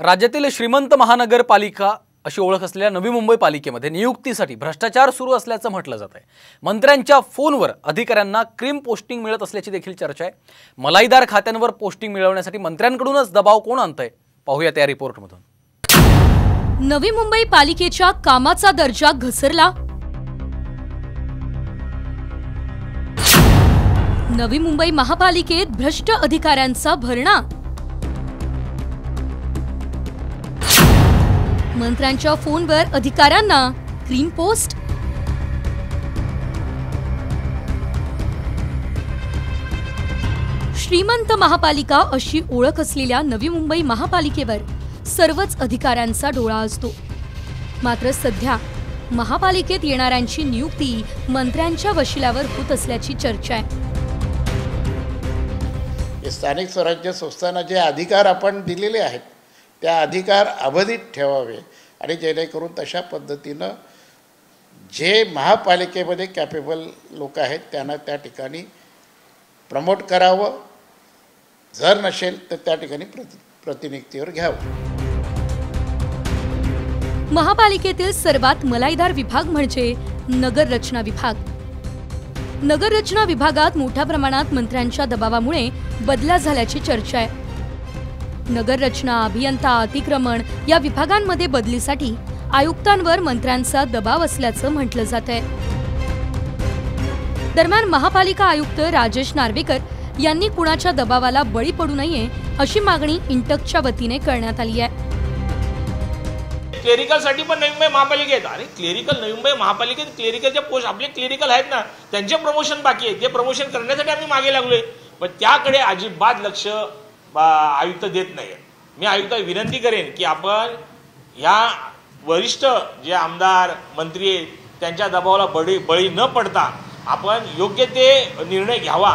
राज्यातील श्रीमंत महानगरपालिका अशी ओळख असलेल्या नवी मुंबई पालिकेमध्ये नियुक्तीसाठी भ्रष्टाचार सुरू असल्याचं म्हटलं जात आहे। मंत्र्यांच्या फोनवर अधिकाऱ्यांना क्रीम पोस्टिंग मिळत असल्याची देखील चर्चा आहे। मलाईदार खात्यांवर पोस्टिंग मिळवण्यासाठी मंत्र्यांकडूनच दबाव कोण आणतंय पाहूया त्या रिपोर्टमधून। नवी मुंबई पालिकेच्या कामाचा दर्जा घसरला। नवी मुंबई महापालिकेत भ्रष्ट अधिकाऱ्यांचा भरणा। मंत्र्यांच्या फोनवर अधिकाऱ्यांना क्रीम पोस्ट। श्रीमंत महापालिका अशी ओळख असलेल्या नवी मुंबई महापालिकेवर सर्वच अधिकाऱ्यांचा डोळा असतो। मात्र सध्या महापालिकेत येणाऱ्यांची नियुक्ती मंत्र्यांच्या वशिल्यावर होत असल्याची चर्चा आहे। स्थानिक स्वराज्य संस्थांना जे अधिकार आपण दिलेले आहेत त्या अधिकार अबाधित ठेवावे आणि जेणेकरून तशा पद्धतीनं जे महापालिकेमध्ये कॅपेबल लोक आहेत त्यांना त्या ठिकाणी प्रमोट करावं, जर नसेल तर त्या ठिकाणी प्रतिनियुक्तीवर घ्यावं। महापालिकेतील सर्वात मलाईदार विभाग म्हणजे नगर रचना विभाग। नगर रचना विभागात मोठ्या प्रमाणात मंत्र्यांच्या दबावामुळे बदल्या झाल्याची चर्चा आहे। नगर रचना, अभियंता, अतिक्रमण या विभागांमध्ये बदलीसाठी आयुक्तांवर मंत्र्यांचा दबाव असल्याचं म्हटलं जात आहे। दरम्यान महापालिका आयुक्त राजेश नार्वेकर यांनी कुणाच्या दबावाला बळी पडू नये अशी मागणी इंटकच्या वतीने करण्यात आली आहे। क्लेरिकल साठी पण नवी मुंबई महापालिकेत आणि नवी मुंबई महापालिकेत क्लेरिकलच्या पोस्ट आपले क्लेरिकल आहेत ना, त्यांचे प्रमोशन बाकी आहे। ते प्रमोशन करण्यासाठी आम्ही मागे लागलोय, पण त्याकडे अजिबात लक्ष आयुक्त देत नाही। मी आयुक्त विनंती करेन की आपण या वरिष्ठ जे आमदार मंत्री आहेत त्यांच्या दबावाला बळी न पडता आपण योग्य ते निर्णय घ्यावा।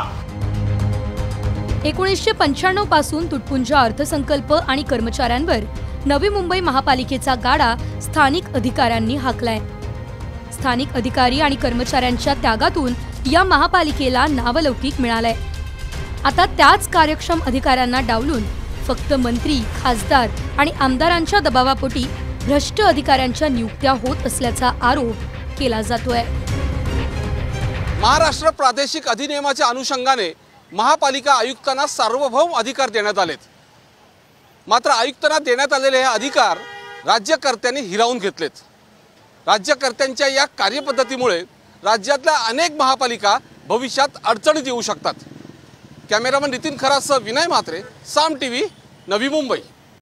1995 पासून तुटपुंजा अर्थसंकल्प आणि कर्मचाऱ्यांवर नवी मुंबई महापालिकेचा गाडा स्थानिक अधिकाऱ्यांनी हाकलाय। स्थानिक अधिकारी आणि कर्मचाऱ्यांच्या त्यागातून या महापालिकेला नावलौकिक मिळालाय। आता त्याच कार्यक्षम अधिकाऱ्यांना डावलून फक्त मंत्री, खासदार आणि आमदारांच्या दबावापोटी भ्रष्ट अधिकाऱ्यांच्या नियुक्त्या होत असल्याचा आरोप केला जातोय। महाराष्ट्र प्रादेशिक अधिनियमाच्या अनुषंगाने महापालिका आयुक्तांना सार्वभौम अधिकार देण्यात आलेत। मात्र आयुक्तांना देण्यात आलेले हे अधिकार राज्यकर्त्यांनी हिरावून घेतलेत। राज्यकर्त्यांच्या या कार्यपद्धतीमुळे राज्यातल्या अनेक महापालिका भविष्यात अडचणीत येऊ शकतात। कॅमेरामन नितीन खरासह विनय म्हात्रे, साम टीव्ही, नवी मुंबई।